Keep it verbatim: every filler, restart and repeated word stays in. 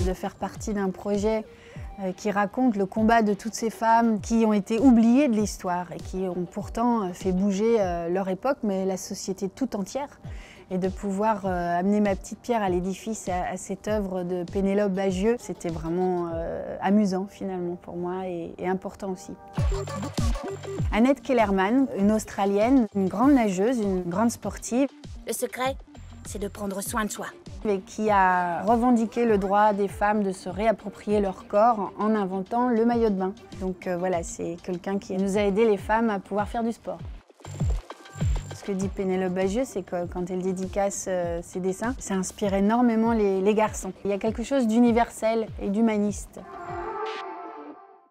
de faire partie d'un projet qui raconte le combat de toutes ces femmes qui ont été oubliées de l'histoire et qui ont pourtant fait bouger leur époque, mais la société tout entière. Et de pouvoir euh, amener ma petite pierre à l'édifice, à, à cette œuvre de Pénélope Bagieux, c'était vraiment euh, amusant finalement pour moi et, et important aussi. Annette Kellerman, une Australienne, une grande nageuse, une grande sportive. Le secret, c'est de prendre soin de soi. Et qui a revendiqué le droit des femmes de se réapproprier leur corps en inventant le maillot de bain. Donc euh, voilà, c'est quelqu'un qui nous a aidé les femmes à pouvoir faire du sport. Ce que dit Pénélope Bagieux, c'est que quand elle dédicace euh, ses dessins, ça inspire énormément les, les garçons. Il y a quelque chose d'universel et d'humaniste.